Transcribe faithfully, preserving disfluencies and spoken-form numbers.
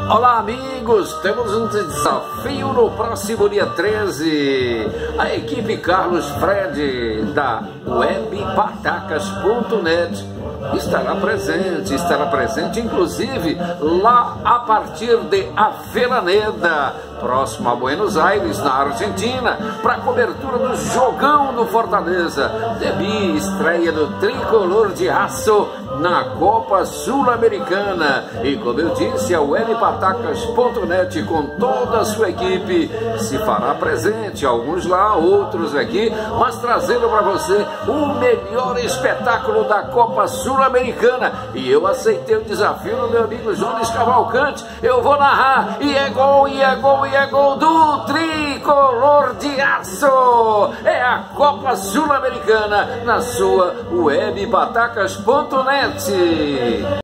Olá amigos, temos um desafio no próximo dia treze. A equipe Carlos Fred da web patacas ponto net estará presente, estará presente inclusive lá a partir de Avellaneda, próximo a Buenos Aires, na Argentina, para a cobertura do jogão do Fortaleza. Debi, estreia do Tricolor de Aço na Copa Sul-Americana. E como eu disse, a web patacas ponto net com toda a sua equipe se fará presente, alguns lá, outros aqui, mas trazendo para você o melhor espetáculo da Copa Sul-Americana. E eu aceitei o desafio do meu amigo Jones Cavalcante. Eu vou narrar, e é gol, e é gol, e é gol do Tricolor de Aço. É a Copa Sul-Americana na sua web patacas ponto net.